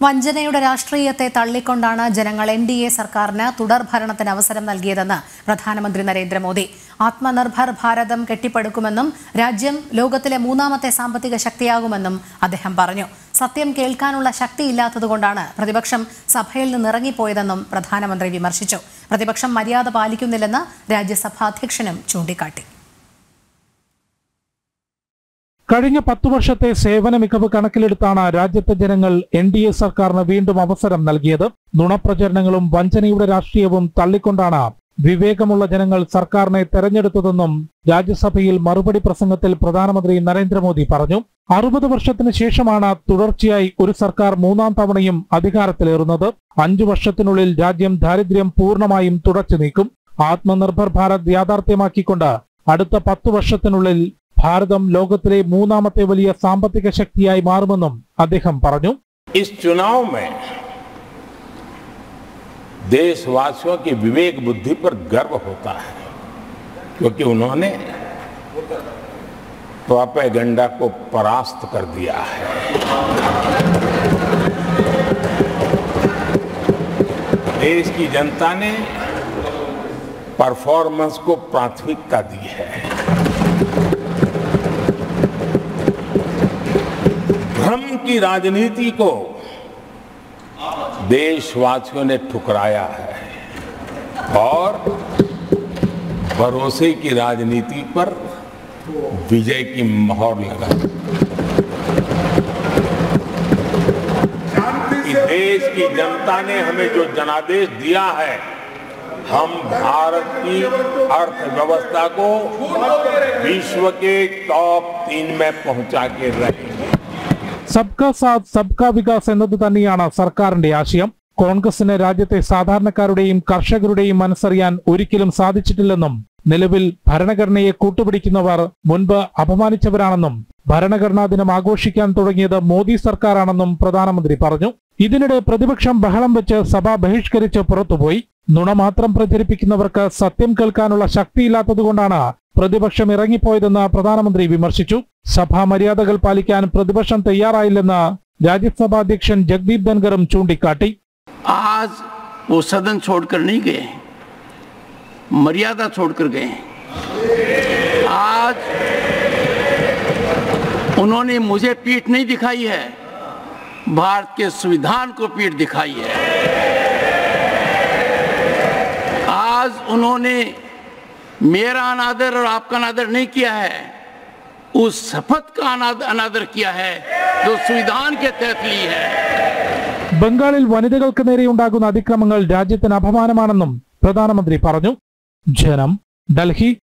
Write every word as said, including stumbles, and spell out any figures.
വഞ്ചനയുടെ രാഷ്ട്രീയത്തെ തള്ളിക്കൊണ്ടാണ് ജനങ്ങൾ N D A സർക്കാരിന് തുടർഭരണത്തിന് അവസരം നൽകിയതെന്ന് പ്രധാനമന്ത്രി നരേന്ദ്രമോദി. ആത്മനിർഭർ ഭാരതം കെട്ടിപ്പടുക്കുമെന്നും രാജ്യം ലോകത്തിലെ മൂന്നാമത്തെ സാമ്പത്തിക ശക്തിയാകുമെന്നും അദ്ദേഹം പറഞ്ഞു. സത്യം കേൾക്കാനുള്ള ശക്തിയില്ലാത്തതുകൊണ്ടാണ് പ്രതിപക്ഷം സഭയിൽ നിന്നിറങ്ങിപ്പോയതെന്നും പ്രധാനമന്ത്രി വിമർശിച്ചു. പ്രതിപക്ഷം മര്യാദ പാലിക്കുന്നില്ലെന്ന് രാജ്യസഭാ അധ്യക്ഷനും ചൂണ്ടിക്കാട്ടി. കഴിഞ്ഞ പത്തു വർഷത്തെ സേവന മികവ് കണക്കിലെടുത്താണ് രാജ്യത്തെ ജനങ്ങൾ എൻ ഡി എ സർക്കാരിന് വീണ്ടും അവസരം നൽകിയത്. നുണപ്രചരണങ്ങളും വഞ്ചനയുടെ രാഷ്ട്രീയവും തള്ളിക്കൊണ്ടാണ് വിവേകമുള്ള ജനങ്ങൾ സർക്കാരിനെ തെരഞ്ഞെടുത്തതെന്നും രാജ്യസഭയിൽ മറുപടി പ്രസംഗത്തിൽ പ്രധാനമന്ത്രി നരേന്ദ്രമോദി പറഞ്ഞു. അറുപത് വർഷത്തിന് ശേഷമാണ് തുടർച്ചയായി ഒരു സർക്കാർ മൂന്നാം തവണയും അധികാരത്തിലേറുന്നത്. അഞ്ചു വർഷത്തിനുള്ളിൽ രാജ്യം ദാരിദ്ര്യം പൂർണ്ണമായും തുടച്ചു നീക്കും. ആത്മനിർഭർ ഭാരത് യാഥാർത്ഥ്യമാക്കിക്കൊണ്ട് അടുത്ത പത്തു വർഷത്തിനുള്ളിൽ ഭാരതം ലോകത്തിലെ മൂന്നാമത്തെ വലിയ സാമ്പത്തിക ശക്തിയായി മാറുമെന്നും അദ്ദേഹം പറഞ്ഞു. इस चुनाव में देशवासियों की विवेक बुद्धि पर गर्व होता है, क्योंकि उन्होंने प्रोपेगेंडा को परास्त कर दिया है. देश की जनता ने परफॉर्मेंस को प्राथमिकता दी है. भ्रम की राजनीति को देशवासियों ने ठुकराया है और भरोसे की राजनीति पर विजय की मोहर लगा. देश की जनता ने हमें जो जनादेश दिया है, हम भारत की अर्थव्यवस्था को विश्व के टॉप तीन में पहुंचा के रहेंगे. സബ്കാ സാത്ത് സബ്കാ വികാസ് എന്നത് തന്നെയാണ് സർക്കാരിന്റെ ആശയം. കോൺഗ്രസിന് രാജ്യത്തെ സാധാരണക്കാരുടെയും കർഷകരുടെയും മനസ്സറിയാൻ ഒരിക്കലും സാധിച്ചിട്ടില്ലെന്നും നിലവിൽ ഭരണഘടനയെ കൂട്ടുപിടിക്കുന്നവർ മുൻപ് അപമാനിച്ചവരാണെന്നും ഭരണഘടനാ ദിനം ആഘോഷിക്കാൻ തുടങ്ങിയത് മോദി സർക്കാരാണെന്നും പ്രധാനമന്ത്രി പറഞ്ഞു. ഇതിനിടെ പ്രതിപക്ഷം ബഹളം വെച്ച് സഭ ബഹിഷ്കരിച്ച് പുറത്തുപോയി. നുണ മാത്രം പ്രചരിപ്പിക്കുന്നവർക്ക് സത്യം കേൾക്കാനുള്ള ശക്തിയില്ലാത്തതുകൊണ്ടാണ് പ്രതിപക്ഷം ഇറങ്ങിപ്പോയതെന്ന് പ്രധാനമന്ത്രി വിമർശിച്ചു. സഭാ മര്യാദകൾ പാലിക്കാൻ പ്രതിപക്ഷം തയ്യാറായില്ലെന്ന് രാജ്യസഭാ അധ്യക്ഷൻ ജഗ്ദീപ് ധൻഖറും ചൂണ്ടിക്കാട്ടി. आज वो सदन छोड़कर नहीं गए, मर्यादा छोड़कर गए. आज उन्होंने मुझे पीठ नहीं दिखाई है, भारत के संविधान को पीठ दिखाई है. आज उन्होंने मेरा अनादर और आपका अनादर नहीं किया है, उस शपथ का अनादर किया है जो संविधान के तहत ली है. ബംഗാളിൽ വനിതകൾക്ക് നേരെയുണ്ടാകുന്ന അതിക്രമങ്ങൾ രാജ്യത്തിന് അപമാനമാണെന്നും പ്രധാനമന്ത്രി പറഞ്ഞു. ജനം, ഡൽഹി.